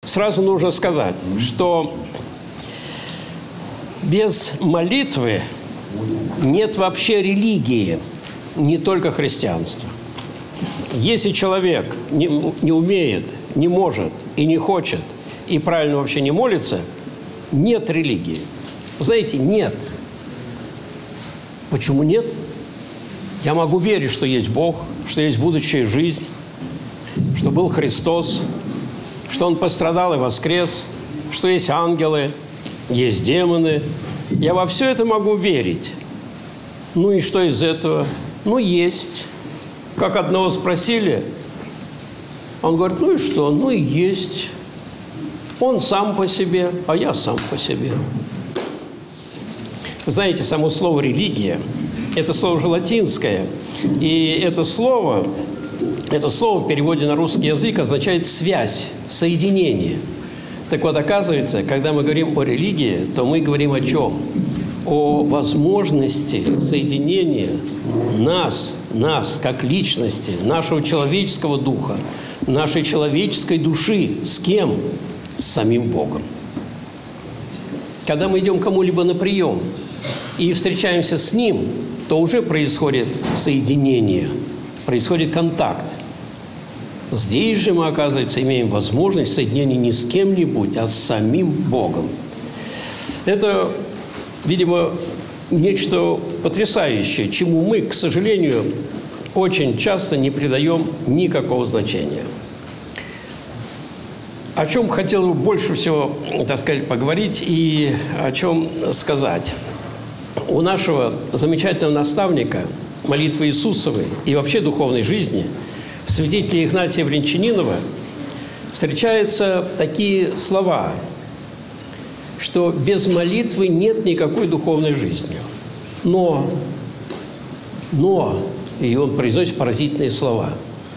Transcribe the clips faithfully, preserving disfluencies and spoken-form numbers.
сразу нужно сказать, что без молитвы нет вообще религии, не только христианства. Если человек не, не умеет, не может и не хочет, и правильно вообще не молится, нет религии. Вы знаете, нет. Почему нет? Я могу верить, что есть Бог, что есть будущая жизнь, что был Христос, что Он пострадал и воскрес, что есть ангелы, есть демоны. Я во все это могу верить. Ну и что из этого? Ну, есть. Как одного спросили, он говорит, ну и что? Ну и есть. Он сам по себе, а я сам по себе. Вы знаете, само слово «религия» – это слово же латинское. И это слово, это слово в переводе на русский язык означает «связь», «соединение». Так вот, оказывается, когда мы говорим о религии, то мы говорим о чем? О возможности соединения нас, нас, как личности, нашего человеческого духа, нашей человеческой души. С кем? С самим Богом. Когда мы идем кому-либо на прием и встречаемся с Ним, то уже происходит соединение, происходит контакт. Здесь же мы, оказывается, имеем возможность соединения не с кем-нибудь, а с самим Богом. Это, видимо, нечто потрясающее, чему мы, к сожалению, очень часто не придаем никакого значения. О чем хотел бы больше всего, так сказать, поговорить и о чем сказать. У нашего замечательного наставника молитвы Иисусовой и вообще духовной жизни, святителя Игнатия Брянчанинова, встречаются такие слова, что без молитвы нет никакой духовной жизни. Но, но, и он произносит поразительные слова.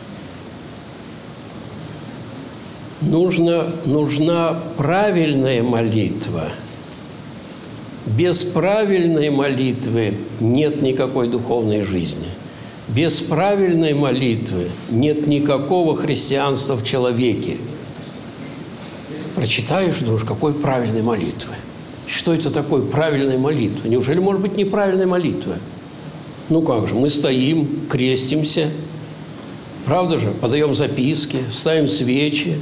Нужно, нужна правильная молитва. Без правильной молитвы нет никакой духовной жизни. Без правильной молитвы нет никакого христианства в человеке. Прочитаешь, думаешь, какой правильной молитвы? Что это такое правильная молитва? Неужели может быть неправильная молитва? Ну как же, мы стоим, крестимся, правда же, подаем записки, ставим свечи.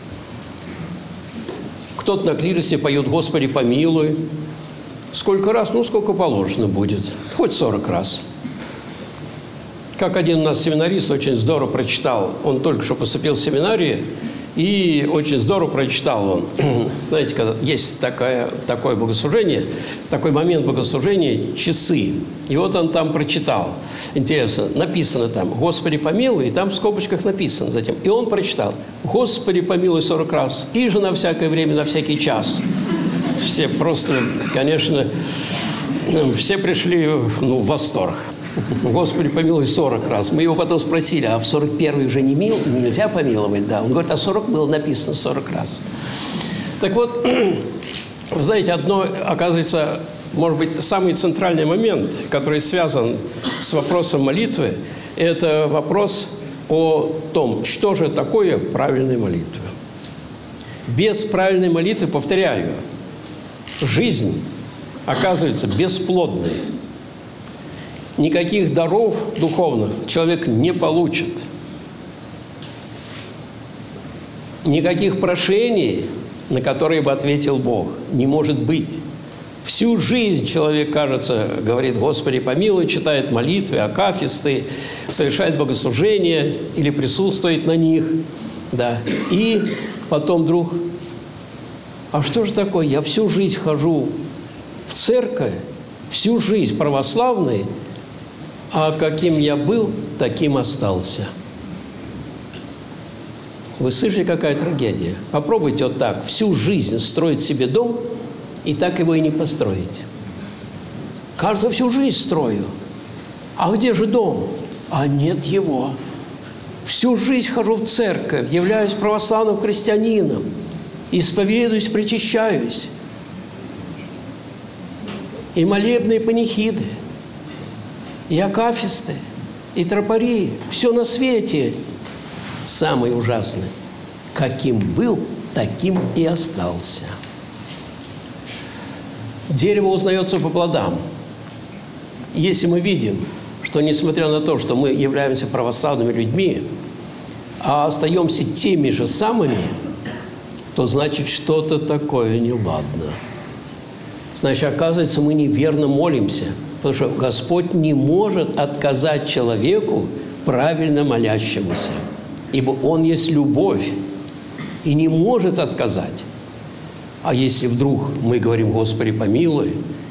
Кто-то на клиросе поет «Господи, помилуй». Сколько раз? Ну, сколько положено будет. Хоть сорок раз. Как один у нас семинарист очень здорово прочитал. Он только что поступил в семинарию, и очень здорово прочитал он. Знаете, когда есть такое, такое богослужение, такой момент богослужения – часы. И вот он там прочитал. Интересно, написано там «Господи, помилуй», и там в скобочках написано затем. И он прочитал «Господи, помилуй» сорок раз. И же на всякое время, на всякий час. Все просто, конечно, все пришли ну, в восторг. Господи, помилуй сорок раз. Мы его потом спросили, а в сорок первый уже не мил, нельзя помиловать? Да. Он говорит, а сорок было написано сорок раз. Так вот, вы знаете, одно, оказывается, может быть, самый центральный момент, который связан с вопросом молитвы, это вопрос о том, что же такое правильная молитва. Без правильной молитвы, повторяю, жизнь оказывается бесплодной. Никаких даров духовных человек не получит. Никаких прошений, на которые бы ответил Бог, не может быть. Всю жизнь человек, кажется, говорит «Господи, помилуй», читает молитвы, акафисты, совершает богослужения или присутствует на них. Да. И потом вдруг, а что же такое? Я всю жизнь хожу в церковь, всю жизнь православной, а каким я был, таким остался. Вы слышали, какая трагедия? Попробуйте вот так всю жизнь строить себе дом, и так его и не построить. Кажется, всю жизнь строю. А где же дом? А нет его. Всю жизнь хожу в церковь, являюсь православным христианином, исповедуюсь, причащаюсь. И молебные панихиды, и акафисты, и тропари, все на свете. Самое ужасное, каким был, таким и остался. Дерево узнается по плодам. Если мы видим, что несмотря на то, что мы являемся православными людьми, а остаемся теми же самыми, то значит, что-то такое неладно. Значит, оказывается, мы неверно молимся, потому что Господь не может отказать человеку, правильно молящемуся, ибо Он есть любовь и не может отказать. А если вдруг мы говорим «Господи, помилуй»,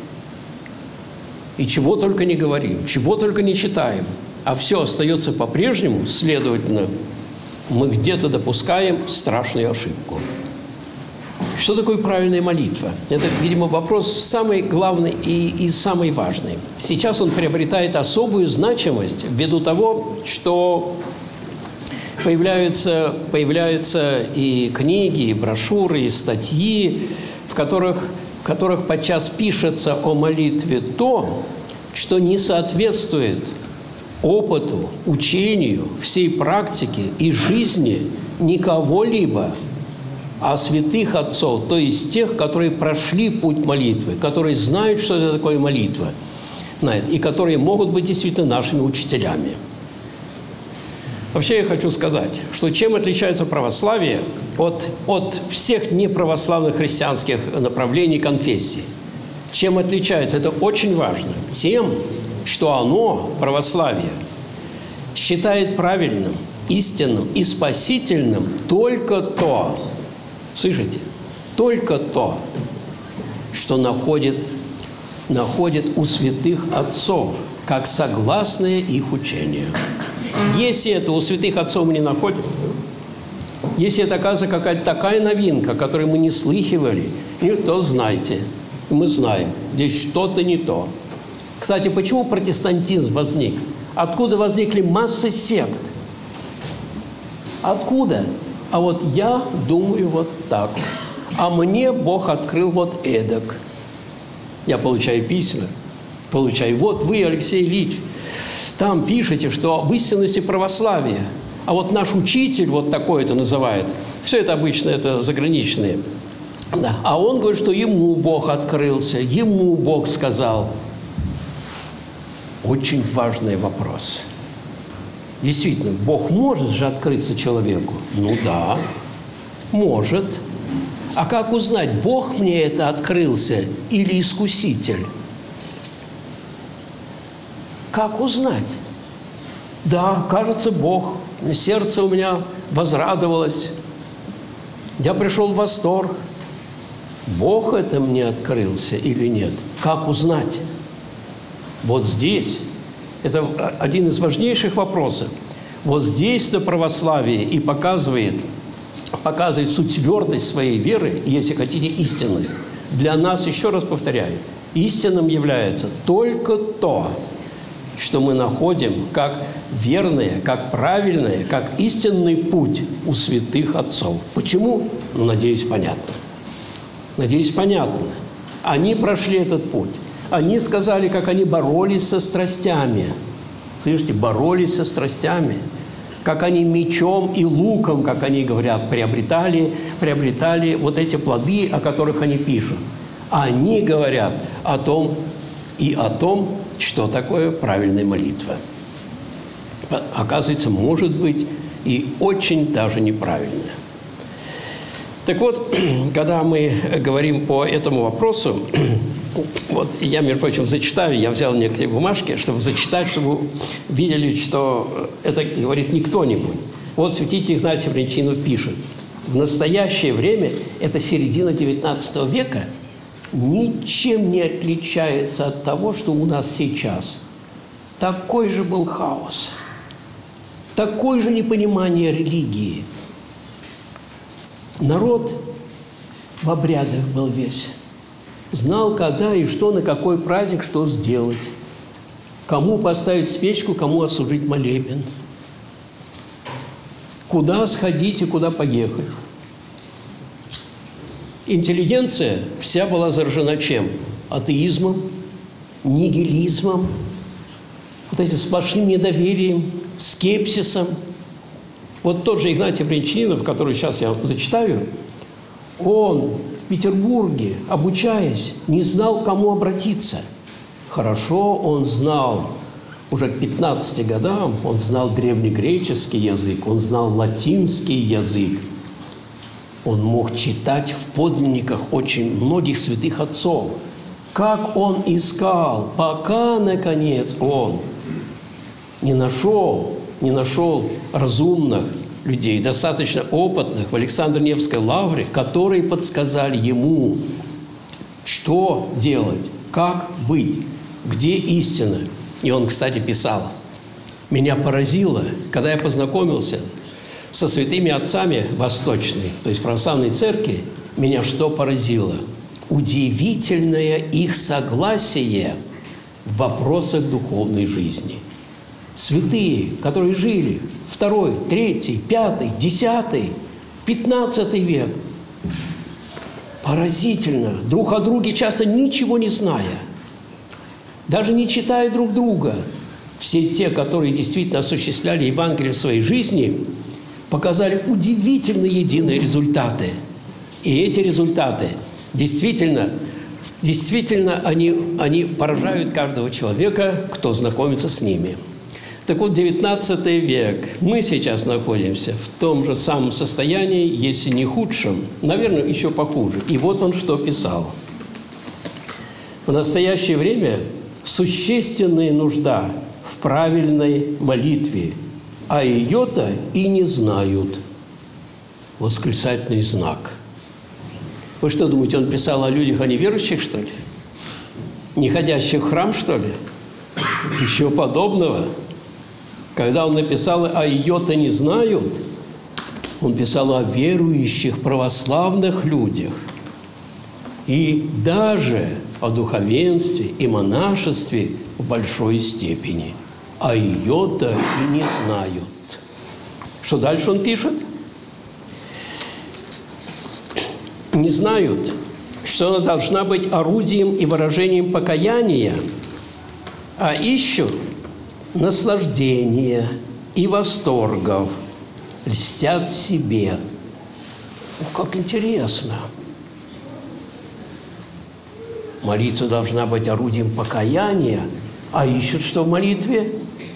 и чего только не говорим, чего только не читаем, а все остается по-прежнему, следовательно, мы где-то допускаем страшную ошибку. Что такое правильная молитва? Это, видимо, вопрос самый главный и, и самый важный. Сейчас он приобретает особую значимость ввиду того, что появляются, появляются и книги, и брошюры, и статьи, в которых, в которых подчас пишется о молитве то, что не соответствует опыту, учению, всей практике и жизни никого-либо, а святых отцов, то есть тех, которые прошли путь молитвы, которые знают, что это такое молитва, и которые могут быть действительно нашими учителями. Вообще я хочу сказать, что чем отличается православие от, от всех неправославных христианских направлений конфессий? Чем отличается? Это очень важно. Тем, что оно, православие, считает правильным, истинным и спасительным только то, слышите, только то, что находит, находит у святых отцов, как согласное их учение. Если это у святых отцов мы не находим, если это, оказывается, какая-то такая новинка, которую мы не слыхивали, то знайте, мы знаем, здесь что-то не то. Кстати, почему протестантизм возник? Откуда возникли массы сект? Откуда? А вот я думаю вот так. А мне Бог открыл вот эдак. Я получаю письма, получаю. Вот вы, Алексей Ильич, там пишете, что об истинности православия. А вот наш учитель вот такой это называет. Все это обычно это заграничные. Да. А он говорит, что ему Бог открылся, ему Бог сказал. Очень важный вопрос. Действительно, Бог может же открыться человеку? Ну да, может. А как узнать, Бог мне это открылся или искуситель? Как узнать? Да, кажется, Бог. Сердце у меня возрадовалось. Я пришел в восторг. Бог это мне открылся или нет? Как узнать? Вот здесь, это один из важнейших вопросов. Вот здесь-то православие и показывает, показывает всю твердость своей веры, и, если хотите, истинность. Для нас, еще раз повторяю, истинным является только то, что мы находим как верное, как правильное, как истинный путь у святых отцов. Почему? Ну, надеюсь, понятно. Надеюсь, понятно. Они прошли этот путь. Они сказали, как они боролись со страстями. Слышите, боролись со страстями. Как они мечом и луком, как они говорят, приобретали, приобретали вот эти плоды, о которых они пишут. Они говорят о том и о том, что такое правильная молитва. Оказывается, может быть и очень даже неправильная. Так вот, когда мы говорим по этому вопросу, вот я, между прочим, зачитаю, я взял некоторые бумажки, чтобы зачитать, чтобы вы видели, что это говорит не кто-нибудь. Вот святитель Игнатий Брянчанинов пишет: в настоящее время, это середина девятнадцатого века, ничем не отличается от того, что у нас сейчас. Такой же был хаос, такое же непонимание религии. Народ в обрядах был весь. Знал, когда и что, на какой праздник, что сделать. Кому поставить свечку, кому отслужить молебен. Куда сходить и куда поехать. Интеллигенция вся была заражена чем? Атеизмом, нигилизмом, вот этим сплошным недоверием, скепсисом. Вот тот же Игнатий Брянчанинов, который сейчас я зачитаю, Он в Петербурге, обучаясь, не знал, к кому обратиться. Хорошо он знал, уже к пятнадцати годам он знал древнегреческий язык, он знал латинский язык. Он мог читать в подлинниках очень многих святых отцов. Как он искал, пока, наконец, он не нашел, не нашел разумных людей, достаточно опытных в Александро-Невской лавре, которые подсказали ему, что делать, как быть, где истина. И он, кстати, писал: «Меня поразило, когда я познакомился со святыми отцами Восточной, то есть православной церкви, меня что поразило? Удивительное их согласие в вопросах духовной жизни». Святые, которые жили второй, третий, пятый, десятый, пятнадцатый век, поразительно, друг о друге часто ничего не зная, даже не читая друг друга, все те, которые действительно осуществляли Евангелие в своей жизни, показали удивительно единые результаты. И эти результаты действительно, действительно они, они поражают каждого человека, кто знакомится с ними. Так вот, девятнадцатый век. Мы сейчас находимся в том же самом состоянии, если не худшем, наверное, еще похуже. И вот он что писал. В настоящее время существенная нужда в правильной молитве, а ее-то и не знают. Восклицательный знак. Вы что думаете, он писал о людях, о неверующих, что ли? Не ходящих в храм, что ли? Ничего подобного. Когда он написал «а ее-то не знают», он писал о верующих православных людях. И даже о духовенстве и монашестве в большой степени. А ее-то и не знают. Что дальше он пишет? Не знают, что она должна быть орудием и выражением покаяния, а ищут наслаждения и восторгов, льстят себе. О, как интересно! Молитва должна быть орудием покаяния, а ищут что в молитве?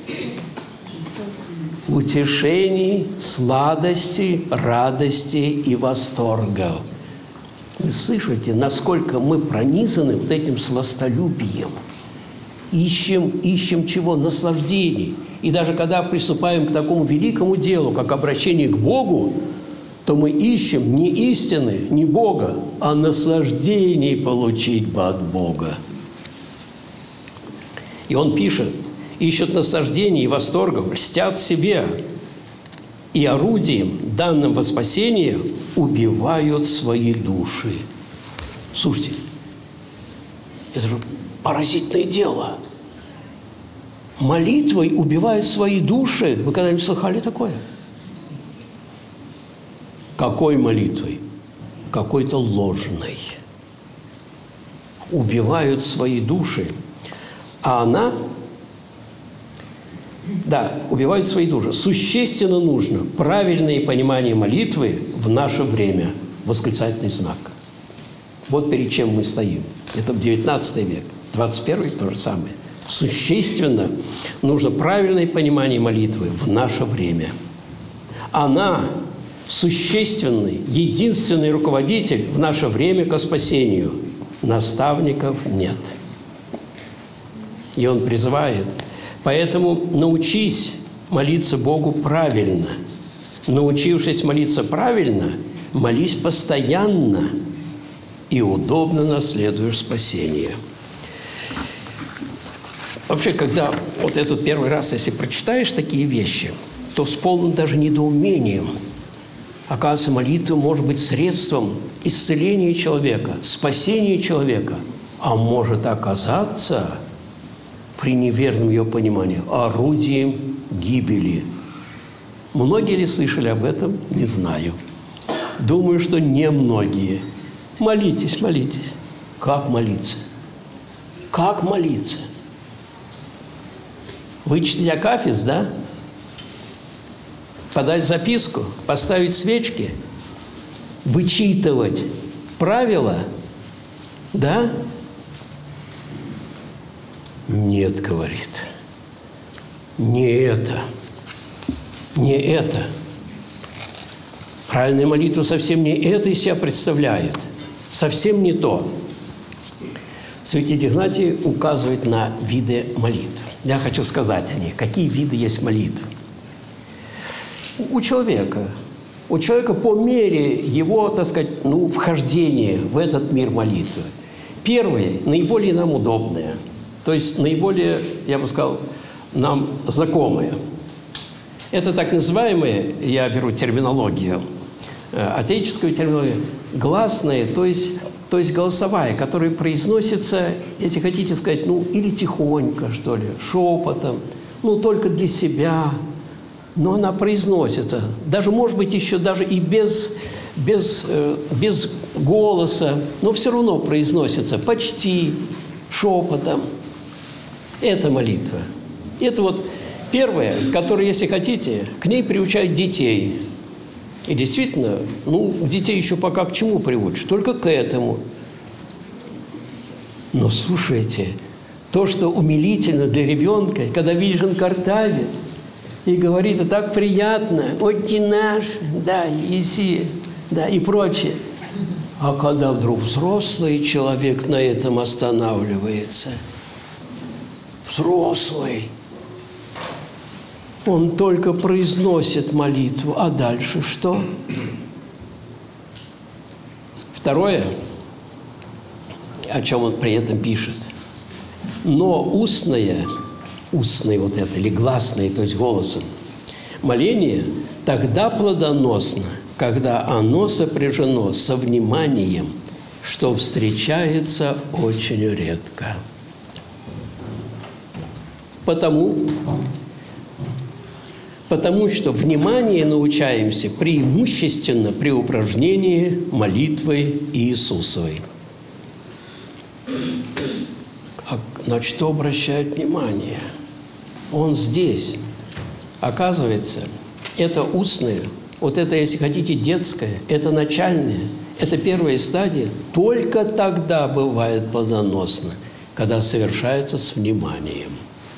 Утешений, сладостей, радости и восторгов. Вы слышите, насколько мы пронизаны вот этим сластолюбием? Ищем, ищем чего? Наслаждений. И даже когда приступаем к такому великому делу, как обращение к Богу, то мы ищем не истины, не Бога, а наслаждений получить бы от Бога. И он пишет: ищут наслаждений и восторгов, льстят себе, и орудием, данным во спасение, убивают свои души. Слушайте, это же поразительное дело. Молитвой убивают свои души. Вы когда-нибудь слыхали такое? Какой молитвой? Какой-то ложной. Убивают свои души. А она, да, убивают свои души. Существенно нужно правильное понимание молитвы в наше время. Восклицательный знак. Вот перед чем мы стоим. Это девятнадцатый век. двадцать первый то же самое. Существенно нужно правильное понимание молитвы в наше время. Она существенный, единственный руководитель в наше время ко спасению. Наставников нет. И он призывает: поэтому научись молиться Богу правильно. Научившись молиться правильно, молись постоянно, и удобно наследуешь спасение. Вообще, когда вот этот первый раз, если прочитаешь такие вещи, то с полным даже недоумением. Оказывается, молитва может быть средством исцеления человека, спасения человека, а может оказаться, при неверном ее понимании, орудием гибели. Многие ли слышали об этом? Не знаю. Думаю, что не многие. Молитесь, молитесь. Как молиться? Как молиться? Вычитать акафист, да? Подать записку, поставить свечки. вычитывать правила, да? Нет, говорит, не это, не это. Правильная молитва совсем не это из себя представляет, совсем не то. Святитель Игнатий указывает на виды молитв. Я хочу сказать о них. Какие виды есть молитв? У человека. У человека по мере его, так сказать, ну, вхождения в этот мир молитвы. Первое, наиболее нам удобное. То есть наиболее, я бы сказал, нам знакомые. Это так называемые, я беру терминологию, отеческую терминологию, гласные, то есть, то есть голосовая, которая произносится, если хотите сказать, ну, или тихонько, что ли, шепотом, ну, только для себя, но она произносится. Даже, может быть, еще даже и без, без, без голоса, но все равно произносится почти шепотом. Это молитва. Это вот первое, которое, если хотите, к ней приучают детей. И действительно, ну, детей еще пока к чему приучат? Только к этому. Но слушайте, то, что умилительно для ребенка, когда видишь, он картавит и говорит, это так приятно, «Отче наш», да, «Еси», да, и прочее. А когда вдруг взрослый человек на этом останавливается, взрослый, он только произносит молитву, а дальше что? Второе, о чем он при этом пишет. Но устное, устное вот это, или гласное, то есть голосом, моление тогда плодоносно, когда оно сопряжено со вниманием, что встречается очень редко. Потому, потому что внимание научаемся преимущественно при упражнении молитвой Иисусовой. А на что обращает внимание? Он здесь. Оказывается, это устное, вот это, если хотите, детское, это начальное, это первая стадия, только тогда бывает плодоносно, когда совершается с вниманием.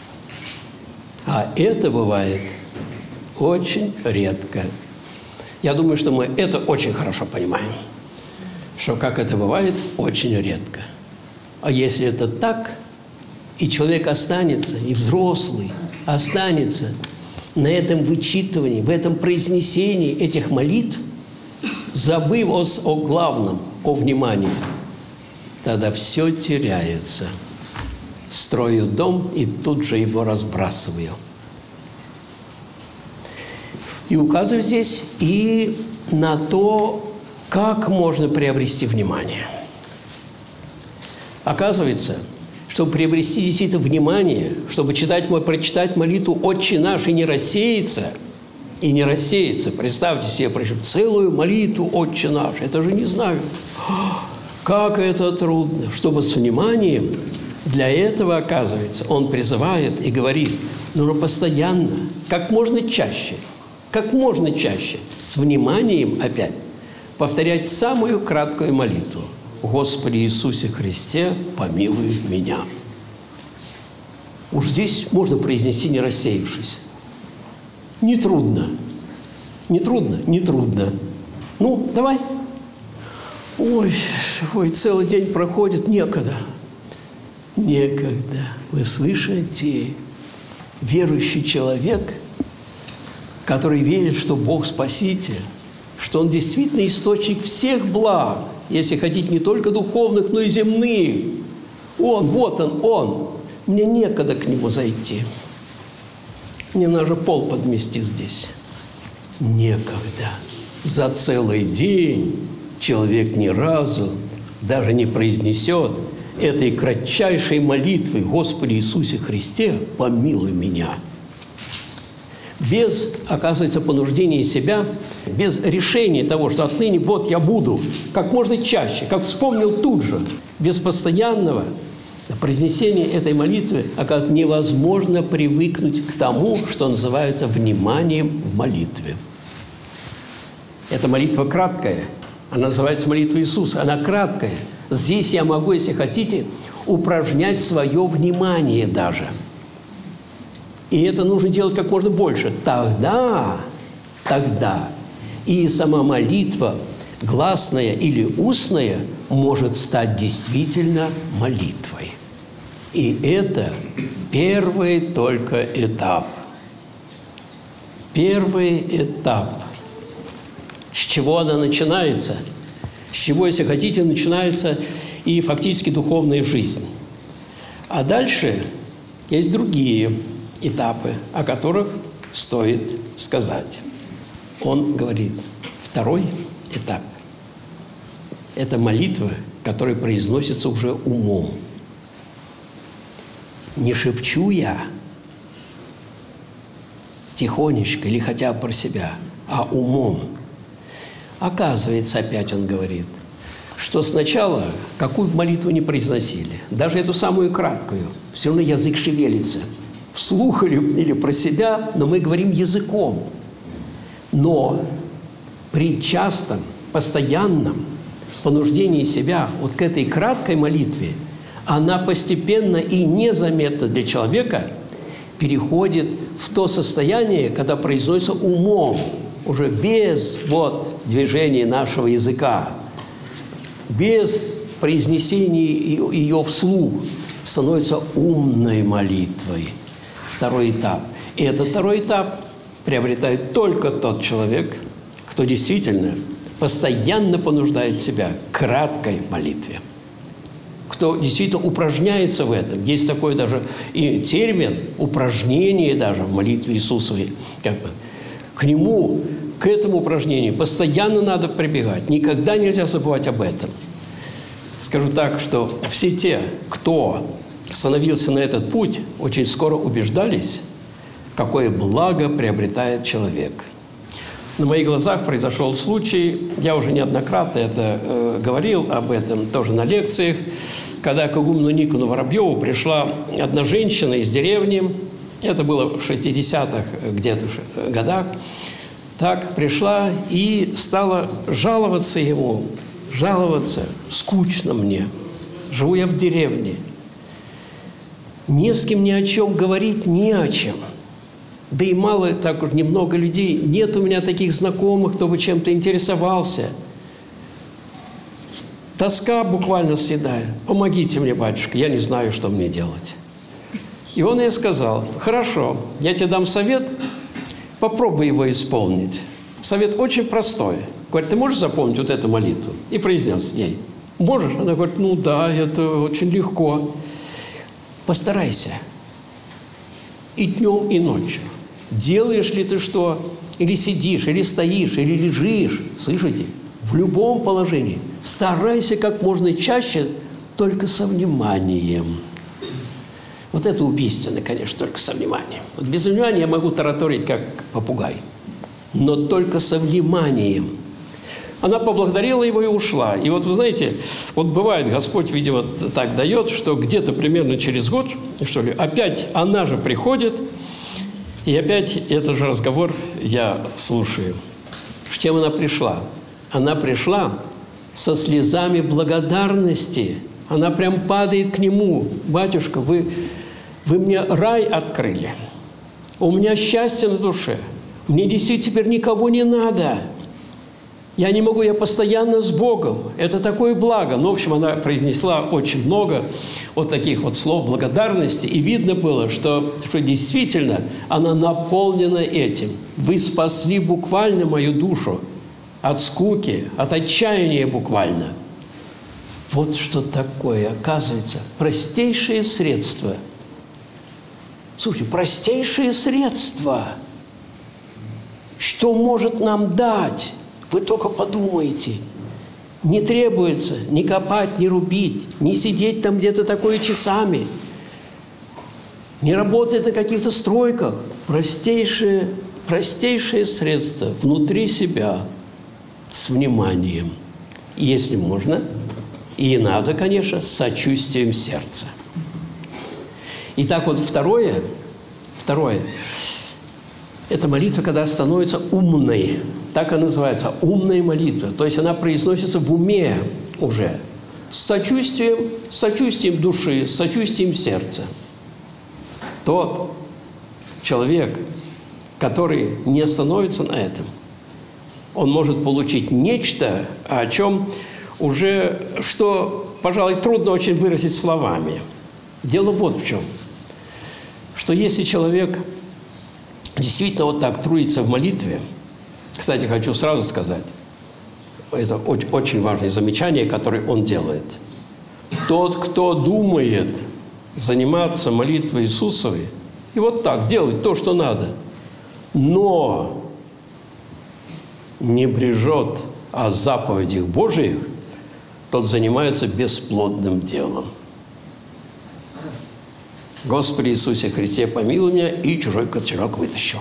А это бывает очень редко. Я думаю, что мы это очень хорошо понимаем, что как это бывает, очень редко. А если это так, и человек останется, и взрослый останется на этом вычитывании, в этом произнесении этих молитв, забыв о, о главном, о внимании, тогда все теряется. Строю дом и тут же его разбрасываю. И указываю здесь и на то, как можно приобрести внимание. Оказывается, чтобы приобрести действительно внимание, чтобы читать, прочитать молитву «Отче наш» и не рассеяться, и не рассеяться, представьте себе, причем целую молитву «Отче наш», это же не знаю, как это трудно, чтобы с вниманием. Для этого, оказывается, он призывает и говорит, нужно постоянно, как можно чаще, как можно чаще, с вниманием опять повторять самую краткую молитву. «Господи Иисусе Христе, помилуй меня». Уж здесь можно произнести, не рассеявшись. Нетрудно. Нетрудно? Нетрудно. Ну, давай. Ой, ой, целый день проходит, некогда. Некогда. Вы слышите? Верующий человек, который верит, что Бог Спаситель, что Он действительно источник всех благ, если хотите, не только духовных, но и земных. Он, вот Он, Он. Мне некогда к Нему зайти. Мне надо пол подмести здесь. Некогда. За целый день человек ни разу даже не произнесет этой кратчайшей молитвы «Господи Иисусе Христе, помилуй меня». Без, оказывается, понуждения себя, без решения того, что отныне вот я буду, как можно чаще, как вспомнил тут же, без постоянного произнесения этой молитвы, оказывается, невозможно привыкнуть к тому, что называется вниманием в молитве. Эта молитва краткая, Она называется молитва Иисуса. Она краткая. Здесь я могу, если хотите, упражнять свое внимание даже. И это нужно делать как можно больше. Тогда, тогда и сама молитва, гласная или устная, может стать действительно молитвой. И это первый только этап. Первый этап. С чего она начинается? С чего, если хотите, начинается и фактически духовная жизнь. А дальше есть другие этапы, о которых стоит сказать. Он говорит, второй этап – это молитва, которая произносится уже умом. Не шепчу я тихонечко или хотя бы про себя, а умом. Оказывается, опять он говорит, что сначала какую молитву не произносили, даже эту самую краткую, все равно язык шевелится. Вслух или, или про себя, но мы говорим языком. Но при частом, постоянном понуждении себя вот к этой краткой молитве, она постепенно и незаметно для человека переходит в то состояние, когда произносится умом, уже без вот, движения нашего языка, без произнесения ее вслух, становится умной молитвой. Второй этап. И этот второй этап приобретает только тот человек, кто действительно постоянно понуждает себя к краткой молитве, кто действительно упражняется в этом. Есть такой даже и термин упражнение даже в молитве Иисусовой. Как бы. К нему, к этому упражнению постоянно надо прибегать. Никогда нельзя забывать об этом. Скажу так, что все те, кто становился на этот путь, очень скоро убеждались, какое благо приобретает человек. На моих глазах произошел случай, я уже неоднократно это э, говорил об этом тоже на лекциях, когда к игумену Никону Воробьеву пришла одна женщина из деревни, это было в шестидесятых где-то годах, так пришла и стала жаловаться ему, жаловаться, скучно мне, живу я в деревне, не с кем ни о чем говорить, ни о чем. Да и мало, так уж немного людей, нет у меня таких знакомых, кто бы чем-то интересовался. Тоска буквально съедает. Помогите мне, батюшка, я не знаю, что мне делать. И он ей сказал, хорошо, я тебе дам совет, попробуй его исполнить. Совет очень простой. Говорит, ты можешь запомнить вот эту молитву? И произнес ей. Можешь? Она говорит, ну да, это очень легко. Постарайся. И днем, и ночью. Делаешь ли ты что? Или сидишь, или стоишь, или лежишь. Слышите? В любом положении. Старайся как можно чаще, только со вниманием. Вот это убийственно, конечно, только со вниманием. Вот без внимания я могу тараторить, как попугай. Но только со вниманием. Она поблагодарила его и ушла. И вот вы знаете, вот бывает, Господь, видимо, так дает, что где-то примерно через год, что ли, опять она же приходит, и опять этот же разговор я слушаю. С чем она пришла? Она пришла со слезами благодарности. Она прям падает к нему. Батюшка, вы, вы мне рай открыли. У меня счастье на душе. Мне действительно теперь никого не надо. Я не могу, я постоянно с Богом. Это такое благо. Ну, в общем, она произнесла очень много вот таких вот слов благодарности. И видно было, что, что действительно она наполнена этим. Вы спасли буквально мою душу от скуки, от отчаяния буквально. Вот что такое, оказывается, простейшие средства. Слушайте, простейшие средства. Что может нам дать? Вы только подумайте. Не требуется ни копать, ни рубить, ни сидеть там где-то такое часами. Не работает на каких-то стройках. Простейшие, простейшие средства внутри себя с вниманием. Если можно, и надо, конечно, с сочувствием сердца. Итак, вот второе, второе – Это молитва, когда становится умной. Так она называется, умная молитва. То есть она произносится в уме уже. С сочувствием, с сочувствием души, с сочувствием сердца. Тот человек, который не остановится на этом, он может получить нечто, о чем уже, что, пожалуй, трудно очень выразить словами. Дело вот в чем. Что если человек действительно вот так трудится в молитве, кстати, хочу сразу сказать, это очень, очень важное замечание, которое он делает. Тот, кто думает заниматься молитвой Иисусовой, и вот так делать то, что надо, но не брежет о заповедях Божиих, тот занимается бесплодным делом. Господи Иисусе Христе, помилуй меня, и чужой кошелек вытащил.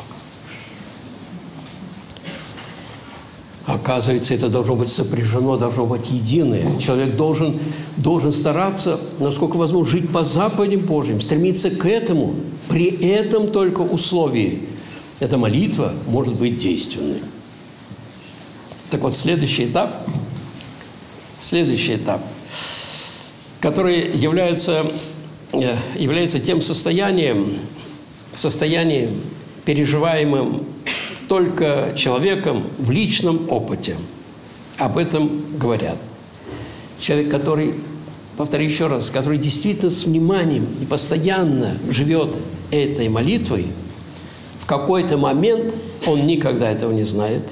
Оказывается, это должно быть сопряжено, должно быть единое. Человек должен, должен стараться, насколько возможно, жить по заповедям Божьим, стремиться к этому. При этом только условии эта молитва может быть действенной. Так вот, следующий этап, следующий этап, который является, является тем состоянием, состоянием, переживаемым только человеком в личном опыте. Об этом говорят. Человек, который, повторю еще раз, который действительно с вниманием и постоянно живет этой молитвой, в какой-то момент, он никогда этого не знает,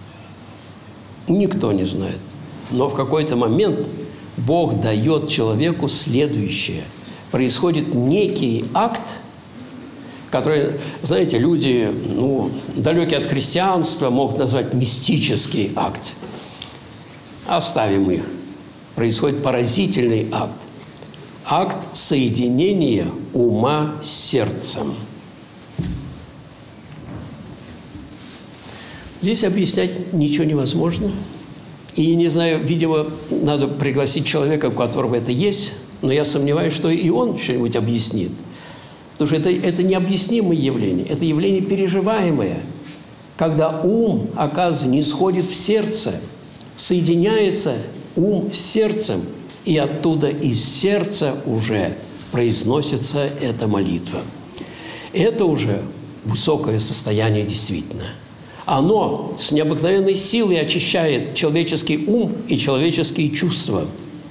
никто не знает, но в какой-то момент Бог дает человеку следующее. Происходит некий акт, который, знаете, люди, ну, далекие от христианства, могут назвать мистический акт. Оставим их. Происходит поразительный акт. Акт соединения ума с сердцем. Здесь объяснять ничего невозможно. И, не знаю, видимо, надо пригласить человека, у которого это есть, но я сомневаюсь, что и он что-нибудь объяснит. Потому что это, это необъяснимое явление, это явление переживаемое, когда ум, оказывается, не сходит в сердце, соединяется ум с сердцем, и оттуда из сердца уже произносится эта молитва. Это уже высокое состояние действительно. Оно с необыкновенной силой очищает человеческий ум и человеческие чувства.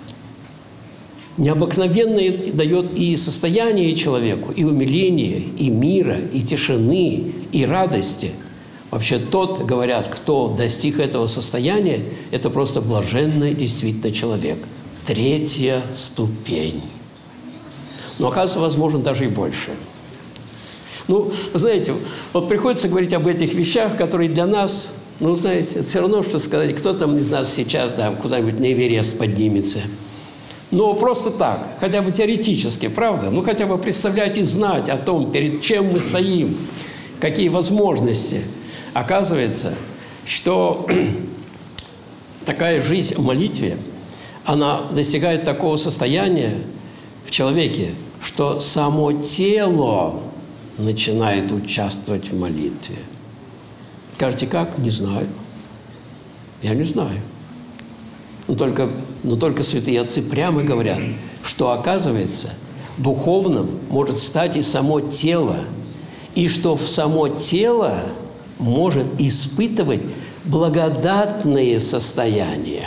Необыкновенное дает и состояние человеку, и умиления, и мира, и тишины, и радости. Вообще тот, говорят, кто достиг этого состояния, это просто блаженный действительно человек. Третья ступень. Но, оказывается, возможно, даже и больше. Ну, знаете, вот приходится говорить об этих вещах, которые для нас, ну, знаете, это все равно, что сказать, кто там из нас сейчас, да, куда-нибудь на Эверест поднимется. Но просто так, хотя бы теоретически, правда? Ну, хотя бы представлять и знать о том, перед чем мы стоим, какие возможности. Оказывается, что такая жизнь в молитве, она достигает такого состояния в человеке, что само тело начинает участвовать в молитве. Скажете, как? Не знаю. Я не знаю. Но только, но только святые отцы прямо говорят, что, оказывается, духовным может стать и само тело, и что в само тело может испытывать благодатные состояния.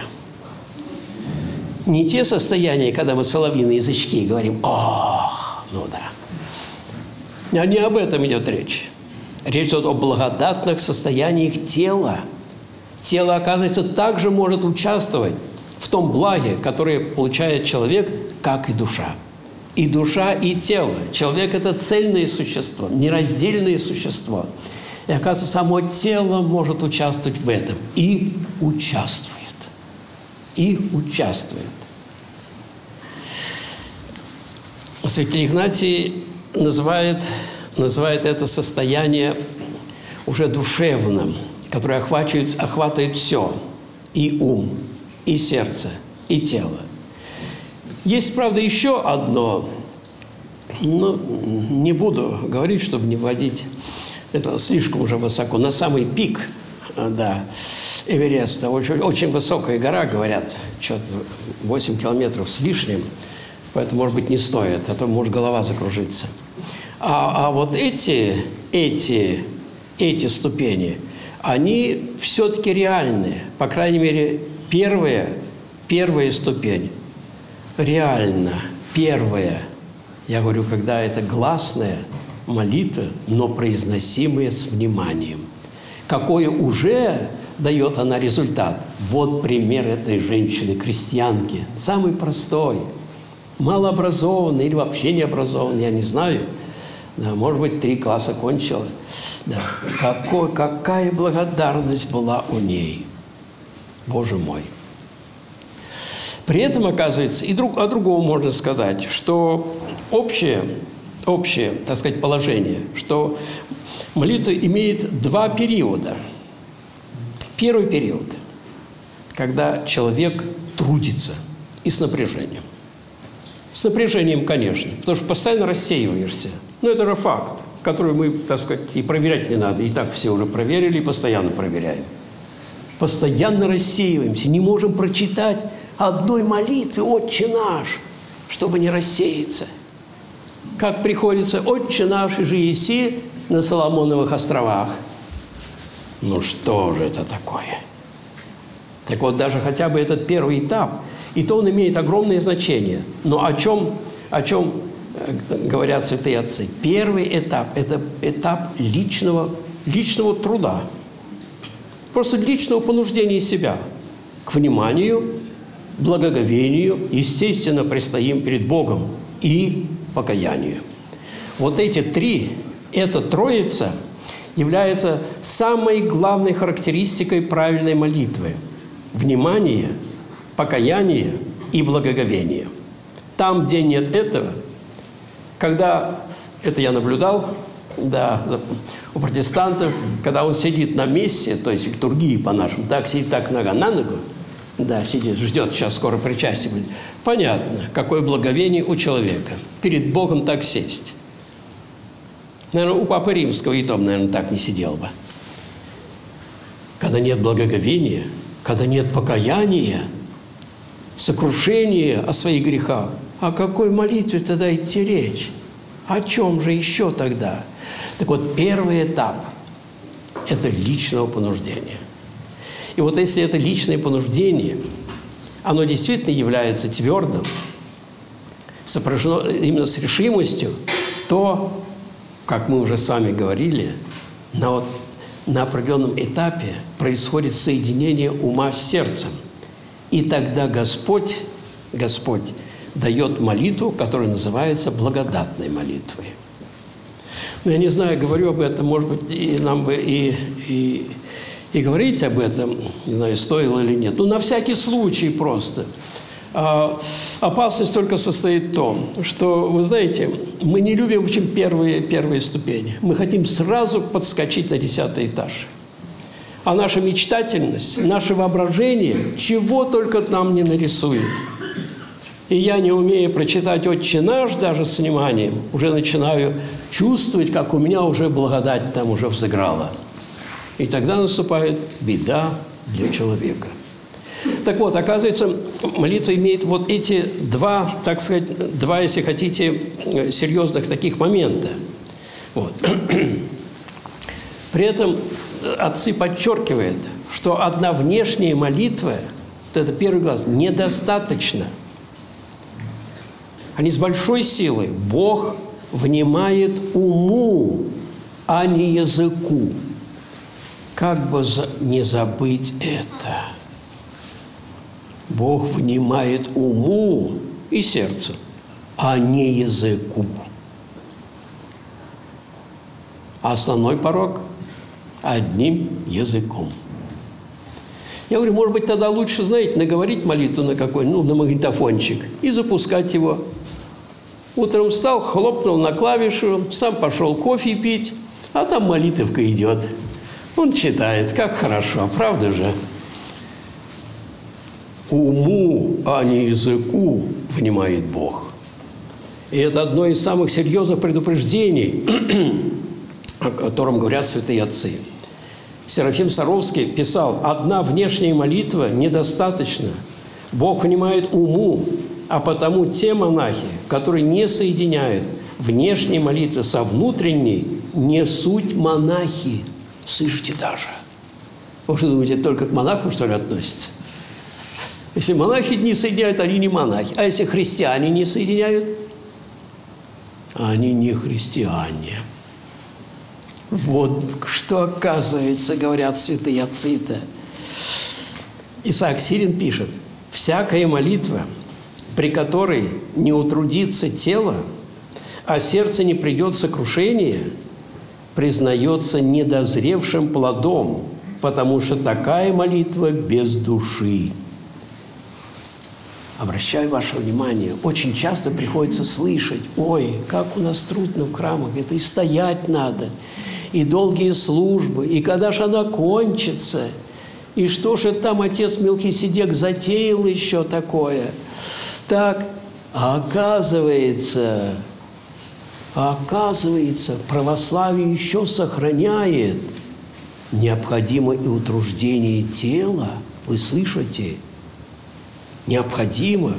Не те состояния, когда мы соловьиные язычки говорим «Ох, ну да». А не об этом идет речь. Речь идет о благодатных состояниях тела. Тело, оказывается, также может участвовать в том благе, которое получает человек, как и душа. И душа, и тело. Человек – это цельное существо, нераздельное существо. И, оказывается, само тело может участвовать в этом. И участвует. И участвует. Святитель Игнатий называет, называет это состояние уже душевным, которое охватывает, охватывает все. И ум, и сердце, и тело. Есть, правда, еще одно, но не буду говорить, чтобы не вводить это слишком уже высоко, на самый пик, да, Эвереста, очень, очень высокая гора, говорят, что-то восемь километров с лишним, поэтому, может быть, не стоит, а то может голова закружиться. А, а вот эти, эти, эти ступени, они все-таки реальные, по крайней мере, первая, первая ступень реально, первая, я говорю, когда это гласная молитва, но произносимая с вниманием. Какой уже дает она результат? Вот пример этой женщины-крестьянки, самый простой, малообразованный или вообще не образованный, я не знаю. Да, может быть, три класса кончила. Да. Какой, какая благодарность была у ней. Боже мой. При этом, оказывается, и друг, о другом можно сказать, что общее, общее, так сказать, положение, что молитва имеет два периода. Первый период, когда человек трудится и с напряжением. С напряжением, конечно, потому что постоянно рассеиваешься. Но это же факт, который мы, так сказать, и проверять не надо. И так все уже проверили и постоянно проверяем. Постоянно рассеиваемся, не можем прочитать одной молитвы «Отче наш», чтобы не рассеяться. Как приходится «Отче наш, же еси на Соломоновых островах». Ну что же это такое? Так вот, даже хотя бы этот первый этап, и то он имеет огромное значение. Но о чем, о чем говорят святые отцы? Первый этап – это этап личного, личного труда. Просто личного понуждения себя к вниманию, благоговению, естественно, предстоим перед Богом и покаянию. Вот эти три, эта троица является самой главной характеристикой правильной молитвы. Внимание, покаяние и благоговение. Там, где нет этого, когда, это я наблюдал, да, у протестантов, когда он сидит на мессе, то есть литургии по-нашему, так сидит так нога на ногу, да, сидит, ждет, сейчас скоро причастие будет. Понятно, какое благоговение у человека. Перед Богом так сесть. Наверное, у Папы Римского и том, наверное, так не сидел бы. Когда нет благоговения, когда нет покаяния, сокрушения о своих грехах, о какой молитве тогда идти речь? О чем же еще тогда? Так вот, первый этап – это личного понуждения. И вот если это личное понуждение, оно действительно является твердым, сопряжено именно с решимостью, то, как мы уже с вами говорили, на, вот, на определенном этапе происходит соединение ума с сердцем. И тогда Господь, Господь дает молитву, которая называется благодатной молитвой. Но я не знаю, говорю об этом, может быть, и нам бы и, и, и говорить об этом, не знаю, стоило или нет. Ну, на всякий случай просто. А, опасность только состоит в том, что, вы знаете, мы не любим очень первые, первые ступени. Мы хотим сразу подскочить на десятый этаж. А наша мечтательность, наше воображение чего только нам не нарисует. И я, не умея прочитать «Отче наш» даже с вниманием, уже начинаю чувствовать, как у меня уже благодать там уже взыграла. И тогда наступает беда для человека. Так вот, оказывается, молитва имеет вот эти два, так сказать, два, если хотите, серьезных таких момента. Вот. При этом отцы подчеркивают, что одна внешняя молитва, вот это первый глаз, недостаточно. Они с большой силой. Бог внимает уму, а не языку. Как бы не забыть это? Бог внимает уму и сердцу, а не языку. А основной порог – одним языком. Я говорю, может быть, тогда лучше, знаете, наговорить молитву на какой, ну, на магнитофончик и запускать его. Утром встал, хлопнул на клавишу, сам пошел кофе пить, а там молитвка идет. Он читает, как хорошо, правда же? Уму, а не языку внимает Бог. И это одно из самых серьезных предупреждений о котором говорят святые отцы. Серафим Саровский писал: «Одна внешняя молитва недостаточно. Бог внимает уму, а потому те монахи, которые не соединяют внешней молитвы со внутренней, не суть монахи». Слышите даже? Вы что думаете, только к монахам, что ли, относится? Если монахи не соединяют, они не монахи. А если христиане не соединяют, они не христиане. Вот что, оказывается, говорят святые отцы-то. Исаак Сирин пишет: «Всякая молитва, при которой не утрудится тело, а сердце не придет в сокрушение, признается недозревшим плодом, потому что такая молитва без души». Обращаю ваше внимание, очень часто приходится слышать: «Ой, как у нас трудно в храмах, это и стоять надо, и долгие службы, и когда же она кончится, и что же там отец Мелхиседек затеял еще такое?» Так, а оказывается, а оказывается, православие еще сохраняет необходимо и утруждение тела. Вы слышите? Необходимо.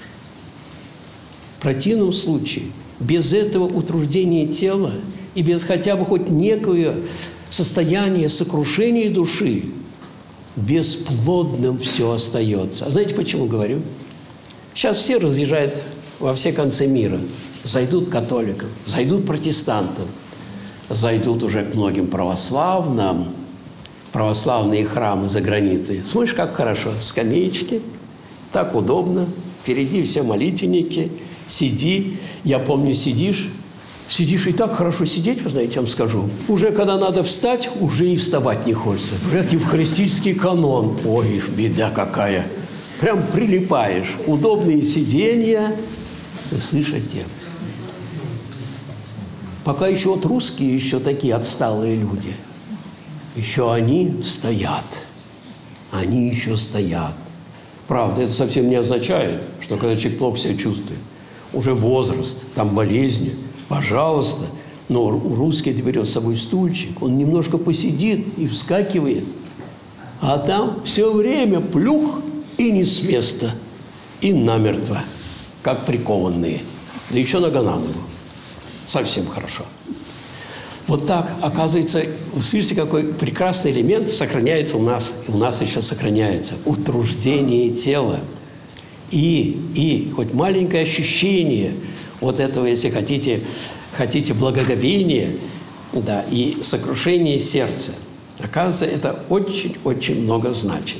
В противном случае, без этого утруждения тела и без хотя бы хоть некого состояния сокрушения души, бесплодным все остается. А знаете, почему говорю? Сейчас все разъезжают во все концы мира. Зайдут к католикам, зайдут к протестантам, зайдут уже к многим православным, православные храмы за границей. Смотришь, как хорошо, скамеечки, так удобно, впереди все молитвенники, сиди. Я помню, сидишь, сидишь и так хорошо сидеть, вы знаете, я вам скажу. Уже когда надо встать, уже и вставать не хочется. Говорят, евхаристический канон. Ой, беда какая. Прям прилипаешь. Удобные сиденья. Вы слышите? Пока еще вот русские, еще такие отсталые люди, еще они стоят. Они еще стоят. Правда, это совсем не означает, что когда человек плохо себя чувствует, уже возраст, там болезни, пожалуйста. Но русский это берет с собой стульчик, он немножко посидит и вскакивает. А там все время плюх и не с места, и намертво, как прикованные. Да еще нога на ногу. Совсем хорошо. Вот так, оказывается, вы слышите, какой прекрасный элемент сохраняется у нас, и у нас еще сохраняется. Утруждение тела. И, и хоть маленькое ощущение вот этого, если хотите, хотите благоговения, да, и сокрушение сердца. Оказывается, это очень-очень много значит.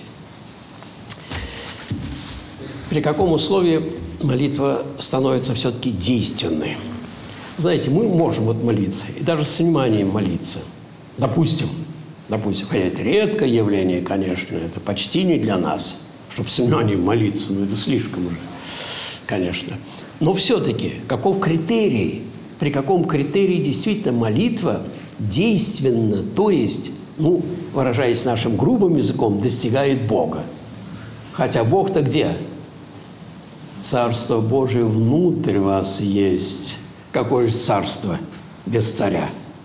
При каком условии молитва становится все-таки действенной? Знаете, мы можем вот молиться, и даже с вниманием молиться. Допустим, допустим, это редкое явление, конечно, это почти не для нас, чтобы с вниманием молиться, ну это слишком уже, конечно. Но все-таки, каков критерий, при каком критерии действительно молитва действенна, то есть, ну, выражаясь нашим грубым языком, достигает Бога. Хотя Бог-то где? Царство Божие внутрь вас есть. Какое же царство без царя?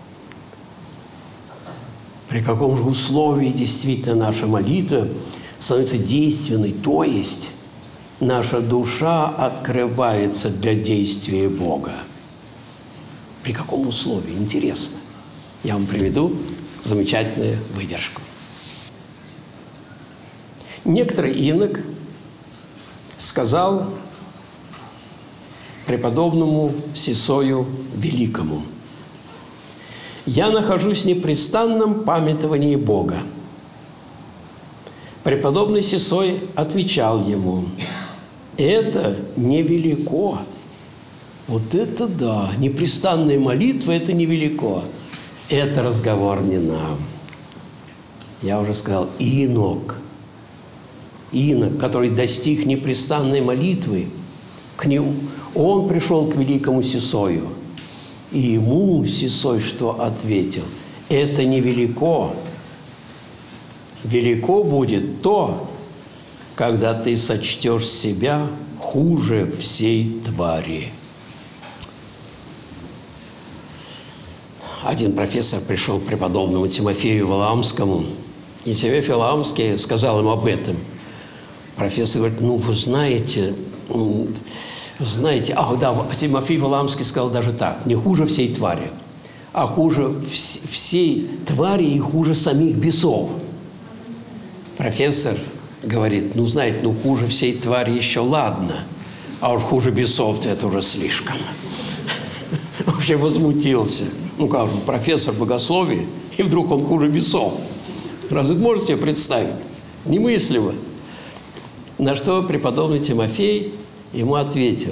При каком же условии действительно наша молитва становится действенной, то есть наша душа открывается для действия Бога? При каком условии? Интересно. Я вам приведу замечательную выдержку. Некоторый инок сказал преподобному Сисою Великому: «Я нахожусь в непрестанном памятовании Бога». Преподобный Сисой отвечал ему: «Это невелико». Вот это да! Непрестанная молитва – это невелико. Это разговор не нам. Я уже сказал, инок. Инок, который достиг непрестанной молитвы, к нему он пришел к великому Сисою. И ему Сисой что ответил? Это невелико. Велико будет то, когда ты сочтешь себя хуже всей твари. один профессор пришел к преподобному Тимофею Валаамскому, и Тимофей Валаамский сказал ему об этом. Профессор говорит: ну, вы знаете, вы знаете, ах, да, Тимофей Валаамский сказал даже так: не хуже всей твари, а хуже вс всей твари и хуже самих бесов. Профессор говорит: ну, знаете, ну, хуже всей твари еще ладно, а уж хуже бесов-то это уже слишком. Вообще возмутился. Ну, как же, профессор богословия, и вдруг он хуже бесов. Разве это можете себе представить? Немыслимо. На что преподобный Тимофей ему ответил: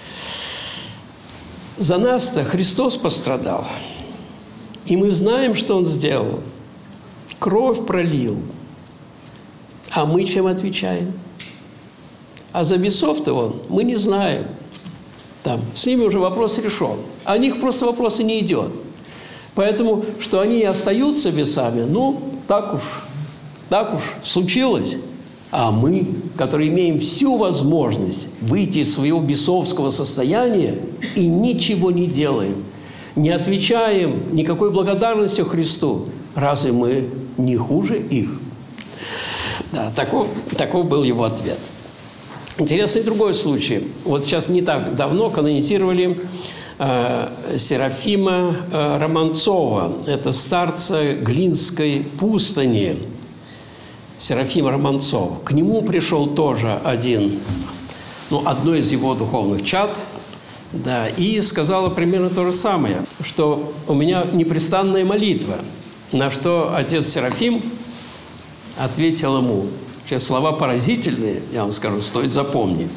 за нас-то Христос пострадал, и мы знаем, что Он сделал. Кровь пролил. А мы чем отвечаем? А за бесов-то он мы не знаем. Там, с ними уже вопрос решен. О них просто вопрос и не идет. Поэтому, что они и остаются бесами, ну, так уж, так уж случилось. А мы, которые имеем всю возможность выйти из своего бесовского состояния и ничего не делаем, не отвечаем никакой благодарностью Христу, разве мы не хуже их? Да, таков, таков был его ответ. Интересный другой случай. Вот сейчас не так давно канонизировали э, Серафима э, Романцова. Это старца Глинской пустыни. Серафим Романцов. К нему пришел тоже один, ну, одно из его духовных чад, да, и сказала примерно то же самое, что у меня непрестанная молитва, на что отец Серафим ответил ему, сейчас слова поразительные, я вам скажу, стоит запомнить.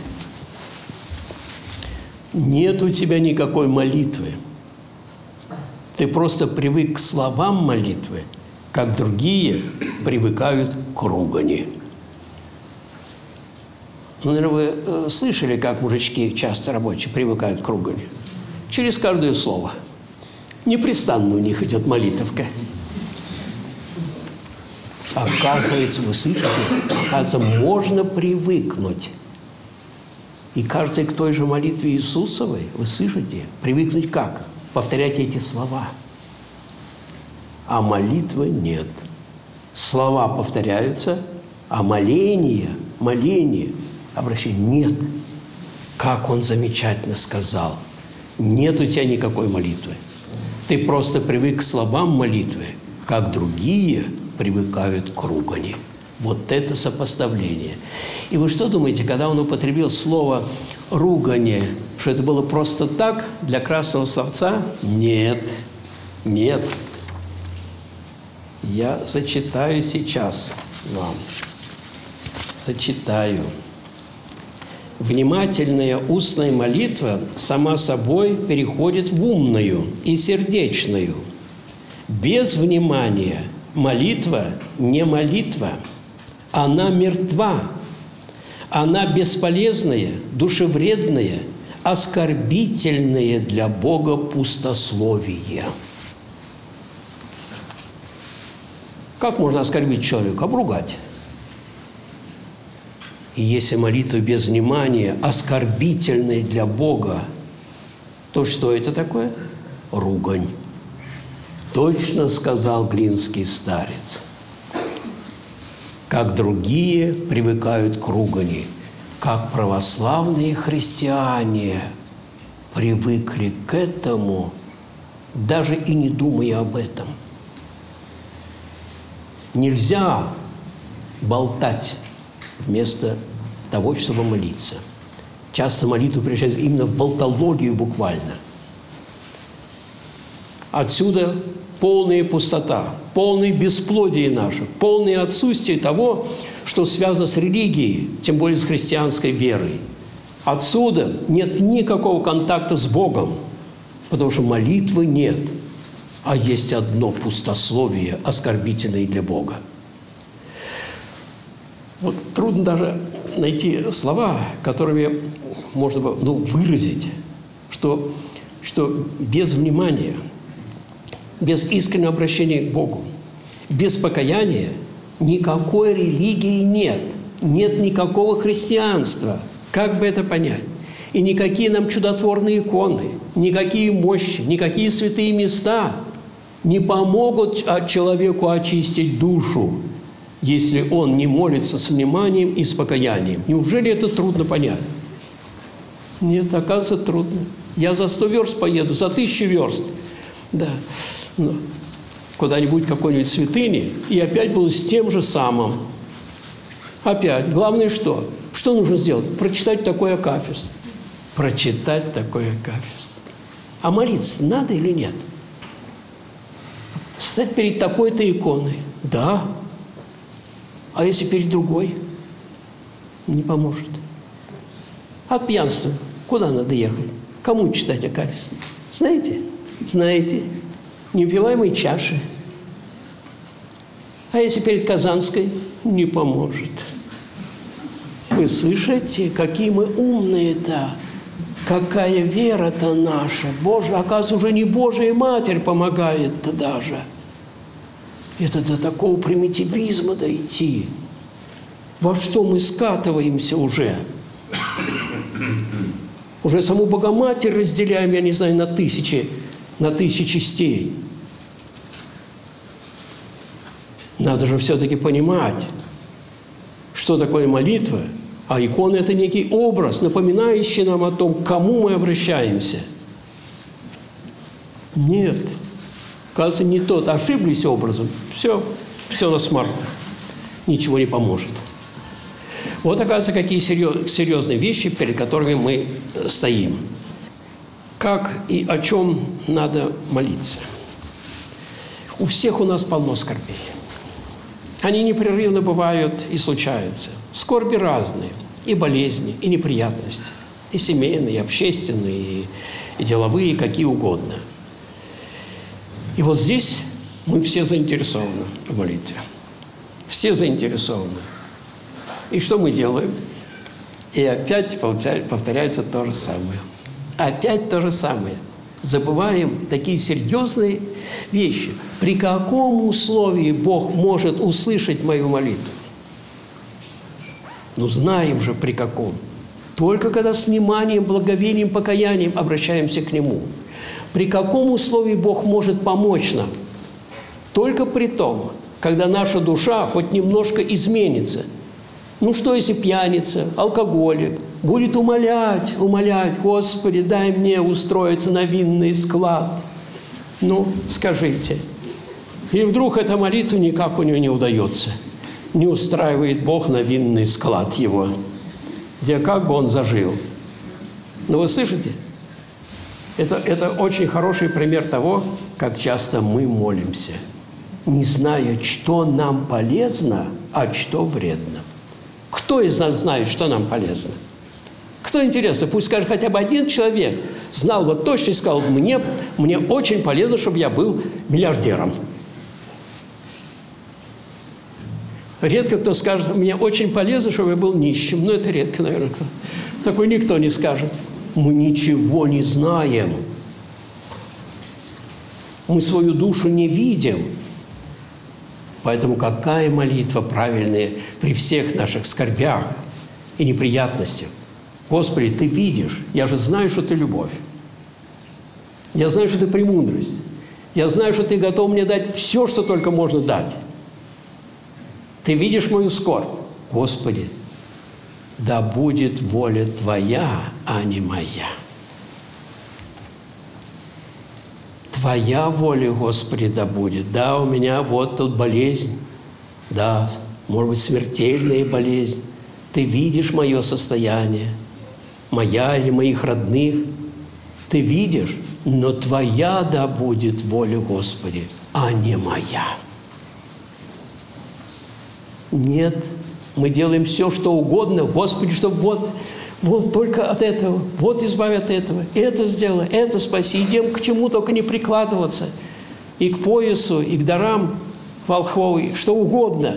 Нет у тебя никакой молитвы. Ты просто привык к словам молитвы, как другие привыкают к ругани. Ну, наверное, вы э, слышали, как мужички, часто рабочие, привыкают к ругани. Через каждое слово. Непрестанно у них идет молитовка. Оказывается, вы слышите, оказывается, можно привыкнуть. И кажется, и к той же молитве Иисусовой, вы слышите, привыкнуть как? Повторять эти слова. А молитвы нет. Слова повторяются, а моление, моление, обращение нет. Как он замечательно сказал. Нет у тебя никакой молитвы. Ты просто привык к словам молитвы, как другие привыкают к ругани. Вот это сопоставление. И вы что думаете, когда он употребил слово «ругани», что это было просто так, для красного словца? Нет, нет. Я зачитаю сейчас вам. Зачитаю. Внимательная устная молитва сама собой переходит в умную и сердечную. Без внимания молитва не молитва. Она мертва. Она бесполезная, душевредная, оскорбительная для Бога пустословие. Как можно оскорбить человека? Обругать. И если молитва без внимания оскорбительная для Бога, то что это такое? Ругань. Точно сказал глинский старец. Как другие привыкают к ругани, как православные христиане привыкли к этому, даже и не думая об этом. Нельзя болтать вместо того, чтобы молиться. Часто молитву превращают именно в болтологию буквально. Отсюда полная пустота, полное бесплодие наше, полное отсутствие того, что связано с религией, тем более с христианской верой. Отсюда нет никакого контакта с Богом, потому что молитвы нет, а есть одно пустословие, оскорбительное для Бога. Вот трудно даже найти слова, которыми можно было, ну, выразить, что, что без внимания, без искреннего обращения к Богу, без покаяния никакой религии нет, нет никакого христианства. Как бы это понять? И никакие нам чудотворные иконы, никакие мощи, никакие святые места не помогут человеку очистить душу, если он не молится с вниманием и с покаянием. Неужели это трудно понять? Нет, оказывается, трудно. Я за сто верст поеду, за тысячу верст. Да. Но куда-нибудь какой-нибудь святыне, и опять буду с тем же самым. Опять. Главное что? Что нужно сделать? Прочитать такой акафист. Прочитать такой акафист. А молиться надо или нет? Стать перед такой-то иконой. Да. А если перед другой? Не поможет. От пьянства куда надо ехать? Кому читать акафист? Знаете? Знаете. Неупиваемой чаши. А если перед Казанской? Не поможет. Вы слышите, какие мы умные-то? Какая вера-то наша? Боже, оказывается, уже не Божия Матерь помогает-то даже. Это до такого примитивизма дойти. Во что мы скатываемся уже? Уже саму Богоматерь разделяем, я не знаю, на тысячи, на тысячи частей. Надо же все-таки понимать, что такое молитва. А икона – это некий образ, напоминающий нам о том, к кому мы обращаемся. Нет. Кажется, не тот. Ошиблись образом. Все. Все на смарку. Ничего не поможет. Вот, оказывается, какие серьезные вещи, перед которыми мы стоим. Как и о чем надо молиться? У всех у нас полно скорбей. Они непрерывно бывают и случаются. Скорби разные. И болезни, и неприятности. И семейные, и общественные, и, и деловые, какие угодно. И вот здесь мы все заинтересованы в молитве. Все заинтересованы. И что мы делаем? И опять повторяется то же самое. Опять то же самое. Забываем такие серьезные вещи. При каком условии Бог может услышать мою молитву? Ну, знаем же, при каком. Только когда с вниманием, благовением, покаянием обращаемся к Нему. При каком условии Бог может помочь нам? Только при том, когда наша душа хоть немножко изменится. Ну, что если пьяница, алкоголик будет умолять, умолять: «Господи, дай мне устроиться на винный склад». Ну, скажите. И вдруг эта молитва никак у него не удается. Не устраивает Бог на винный склад его, где как бы он зажил. Но вы слышите? Это, это очень хороший пример того, как часто мы молимся, не зная, что нам полезно, а что вредно. Кто из нас знает, что нам полезно? Кто, интересно, пусть скажет хотя бы один человек, знал бы точно и сказал: мне, мне очень полезно, чтобы я был миллиардером. Редко кто скажет: мне очень полезно, чтобы я был нищим. Ну, это редко, наверное, кто. Такой никто не скажет. Мы ничего не знаем. Мы свою душу не видим. Поэтому какая молитва правильная при всех наших скорбях и неприятностях? Господи, Ты видишь, я же знаю, что Ты любовь. Я знаю, что Ты премудрость. Я знаю, что Ты готов мне дать все, что только можно дать. Ты видишь мою скорбь. Господи, да будет воля Твоя, а не моя. Твоя воля, Господи, да будет. Да, у меня вот тут болезнь. Да, может быть, смертельная болезнь. Ты видишь мое состояние, моя или моих родных. Ты видишь, но Твоя да будет воля, Господи, а не моя. Нет, мы делаем все, что угодно, Господи, чтобы вот, вот только от этого, вот избави от этого, это сделай, это спаси. Идем к чему только не прикладываться. И к поясу, и к дарам волхвовой, что угодно.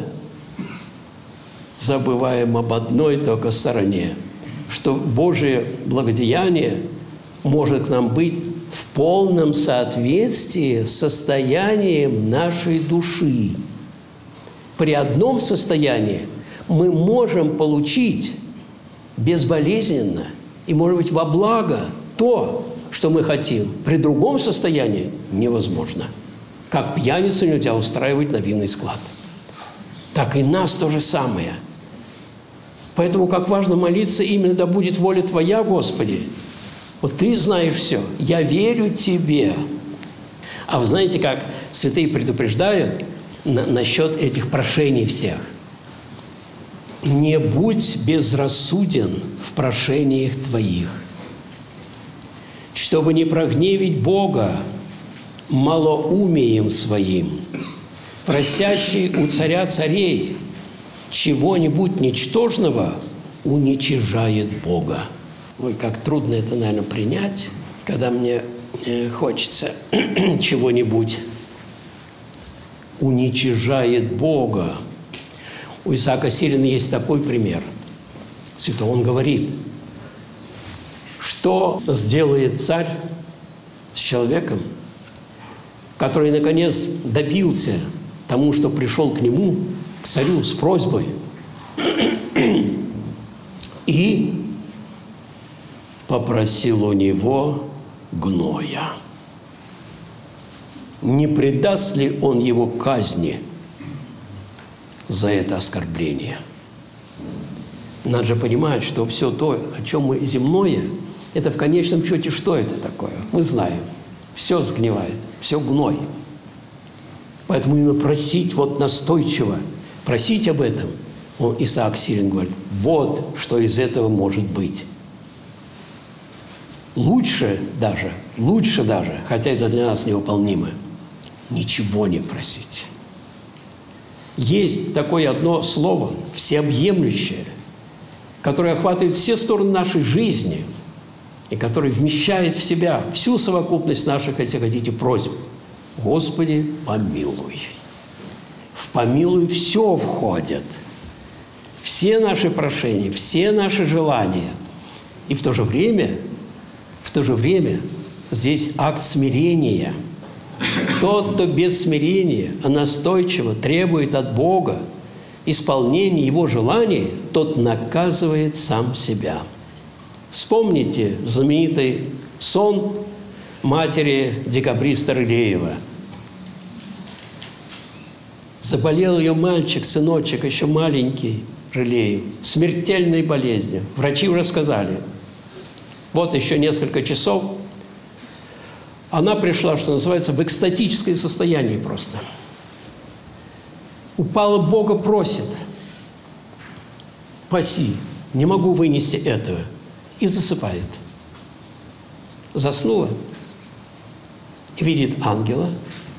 Забываем об одной только стороне, что Божие благодеяние может к нам быть в полном соответствии с состоянием нашей души. При одном состоянии мы можем получить безболезненно и, может быть, во благо то, что мы хотим. При другом состоянии невозможно. Как пьяницу нельзя устраивать на винный склад. Так и нас то же самое. Поэтому как важно молиться именно «Да будет воля Твоя, Господи». Вот Ты знаешь все, я верю Тебе. А вы знаете, как святые предупреждают на, насчет этих прошений всех? Не будь безрассуден в прошениях твоих, чтобы не прогневить Бога малоумием своим, просящий у царя царей чего-нибудь ничтожного уничижает Бога. Ой, как трудно это, наверное, принять, когда мне э, хочется чего-нибудь. Уничижает Бога. У Исаака Сирина есть такой пример. Святой, он говорит, что сделает царь с человеком, который, наконец, добился тому, что пришел к нему, к царю, с просьбой, и попросил у него гноя. Не предаст ли он его казни за это оскорбление? Надо же понимать, что все то, о чем мы земное, это в конечном счете что это такое? Мы знаем. Все сгнивает, все гной. Поэтому именно просить вот настойчиво, просить об этом, он, Исаак Сирин говорит, вот что из этого может быть. Лучше даже, лучше даже, хотя это для нас невыполнимо, ничего не просить. Есть такое одно слово, всеобъемлющее, которое охватывает все стороны нашей жизни и которое вмещает в себя всю совокупность наших, если хотите, просьб. Господи, помилуй. В помилуй все входит. Все наши прошения, все наши желания. И в то же время, в то же время здесь акт смирения. Тот, кто без смирения, а настойчиво требует от Бога исполнения Его желаний, тот наказывает сам себя. Вспомните знаменитый сон матери декабриста Рылеева. Заболел ее мальчик, сыночек, еще маленький, Рылеев, смертельной болезнью. Врачи уже сказали, вот еще несколько часов. Она пришла, что называется, в экстатическое состояние просто. Упала, Бога просит, паси, не могу вынести этого. И засыпает. Заснула, видит ангела,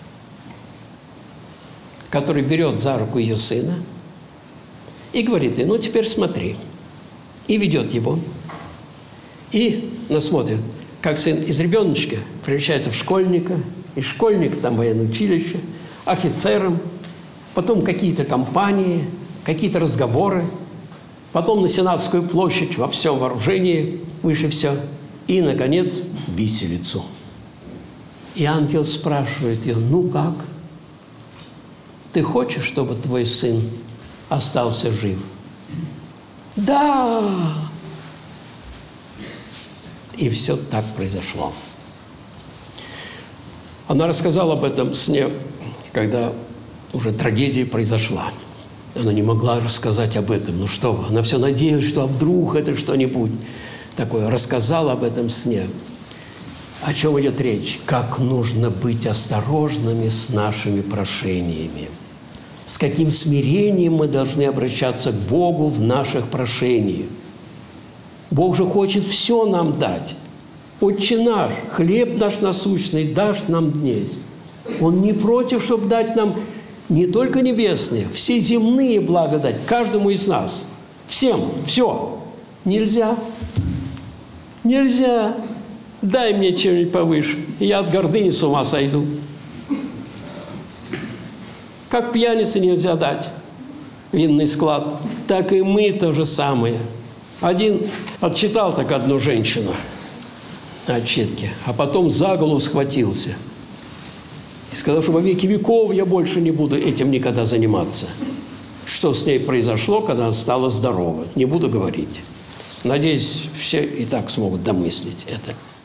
который берет за руку ее сына и говорит ей, ну теперь смотри. И ведет его. И насмотрит, как сын из ребеночка превращается в школьника, и школьник там в военное училище, офицером, потом какие-то компании, какие-то разговоры, потом на Сенатскую площадь во всем вооружении, выше все, и, наконец, виселицу. И ангел спрашивает ее, ну как? Ты хочешь, чтобы твой сын остался жив? Да! И все так произошло. Она рассказала об этом сне, когда уже трагедия произошла. Она не могла рассказать об этом. Ну что вы, она все надеялась, что а вдруг это что-нибудь такое. Рассказала об этом сне. О чем идет речь? Как нужно быть осторожными с нашими прошениями. С каким смирением мы должны обращаться к Богу в наших прошениях. Бог же хочет все нам дать. Отче наш, хлеб наш насущный дашь нам днесь. Он не против, чтобы дать нам не только небесные, все земные блага дать каждому из нас. Всем, все. Нельзя. Нельзя. Дай мне чем-нибудь повыше, и я от гордыни с ума сойду. Как пьянице нельзя дать винный склад, так и мы то же самое. Один отчитал так одну женщину на отчетке, а потом за голову схватился. И сказал, что во веки веков я больше не буду этим никогда заниматься. Что с ней произошло, когда она стала здорова, не буду говорить. Надеюсь, все и так смогут домыслить это.